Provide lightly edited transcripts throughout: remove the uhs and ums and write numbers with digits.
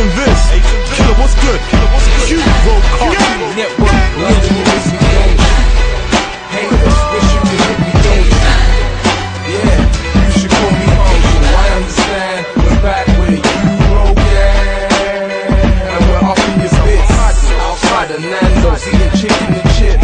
and Viz. Killer, what's good? You roll Cartoon Network. Love you, miss me, don't you? Haters, wish you could hit me, don't you? Yeah, you should call me uncle. I understand, we're back where you roll, yeah. And we're off in your bits, outside of Nando's, eating chicken and chips.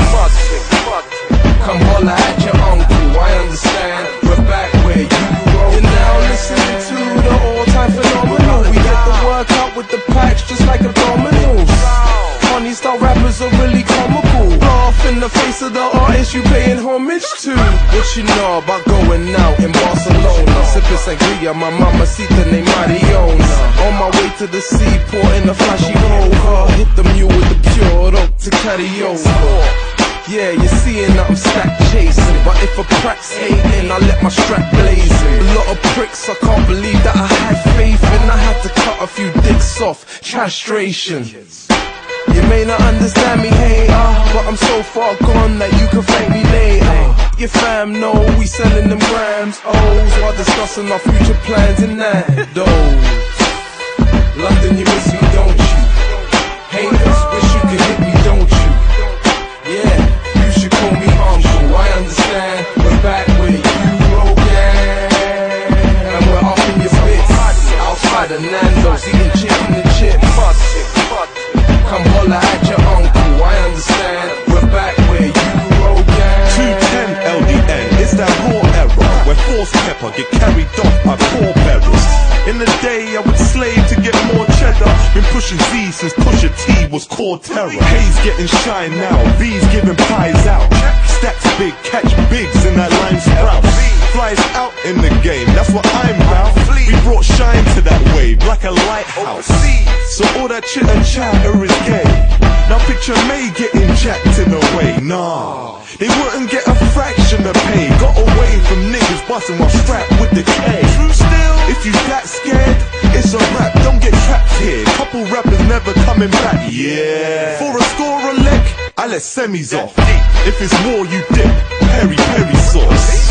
Come holla at your uncle, I understand, we're back where you roll. You're now listening to the all-time phenomenal. We get the work out with the packs just like abdominals. Funny style rappers are really comical. Laugh in the face of the artist you paying homage to. What you know about going out in Barcelona? Sipping sangria, my mamacita named Mariona. On my way to the seaport in a flashy Rover. Hit the mule with the pure oak to carry over. Yeah, you're seeing that I'm stack chasing, but if a prank's hating, I let my strap blazing. A lot of pricks, I can't believe that I had faith, and I had to cut a few dicks off. Castration. You may not understand me, hater, but I'm so far gone that you can thank me later. Your fam know we selling them grams, O's, while discussing our future plans and that. Those London, you miss me, don't you? Haters, wish you could hit me, don't you? Yeah, you should call me uncle. I understand, we're back where you roll, yeah. And we're off in your bits, outside of Nando's, eating chicken and chips. Come holla at your uncle, I understand, we're back where you roll, yeah. 210 LDN, it's that raw era where force pepper get carried off by poor bearers. In the day I would slave to get more cheddar. Been pushing Z since Pusha T was core terror. Hayes getting shine now, B's giving pies out. Stacks big, catch bigs in that lime sprout. Flies out in the game, that's what I'm about. We brought shine to that wave like a lighthouse. So all that chit and chatter is gay. Now picture May getting jacked in the way. Nah, they wouldn't get a fraction of pay. Got away from niggas busting my strap with the K. True still, if you that scared, it's a rap, don't get trapped here. Couple rappers never coming back, yeah. For a score a leg, I let semis off. If it's war you dip, peri sauce.